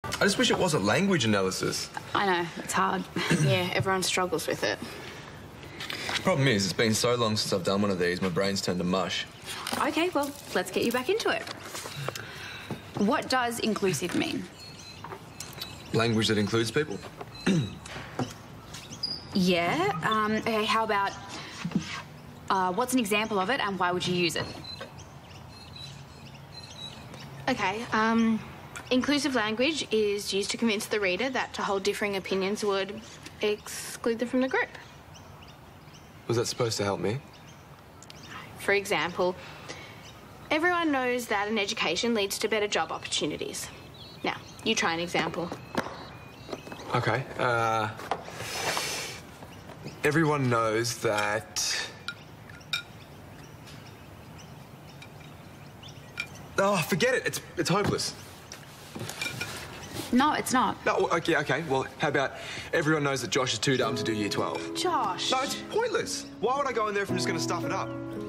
I just wish it wasn't language analysis. I know, it's hard. Yeah, everyone struggles with it. The problem is, it's been so long since I've done one of these, my brain's turned to mush. Okay, well, let's get you back into it. What does inclusive mean? Language that includes people. Yeah, okay, how about, what's an example of it and why would you use it? Okay, inclusive language is used to convince the reader that to hold differing opinions would exclude them from the group. Was that supposed to help me? For example, everyone knows that an education leads to better job opportunities. Now, you try an example. Okay, everyone knows that... Oh, forget it. It's hopeless. No, it's not. No, okay. Well, how about everyone knows that Josh is too dumb to do Year 12? Josh. No, it's pointless. Why would I go in there if I'm just going to stuff it up?